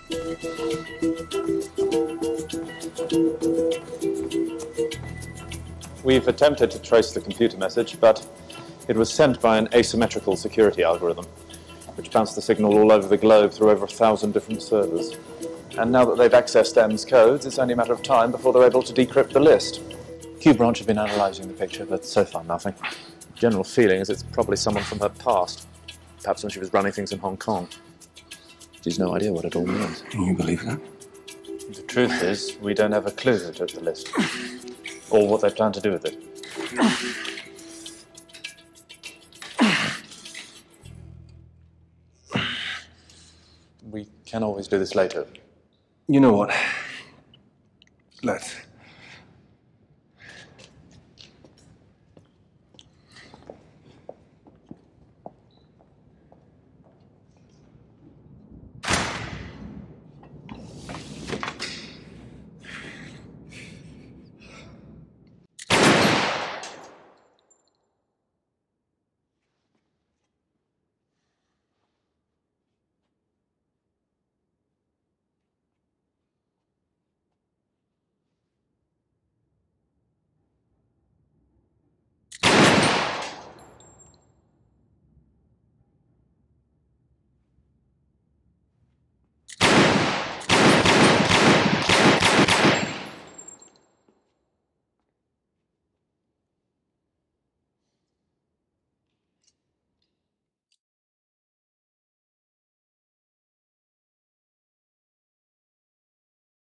We've attempted to trace the computer message, but it was sent by an asymmetrical security algorithm, which bounced the signal all over the globe through over 1,000 different servers. And now that they've accessed M's codes, it's only a matter of time before they're able to decrypt the list. Q Branch have been analysing the picture, but so far nothing. The general feeling is it's probably someone from her past, perhaps when she was running things in Hong Kong. She's no idea what it all means. Can you believe that? The truth is, we don't have a clue who took the list, or what they plan to do with it. We can always do this later. You know what? Let's.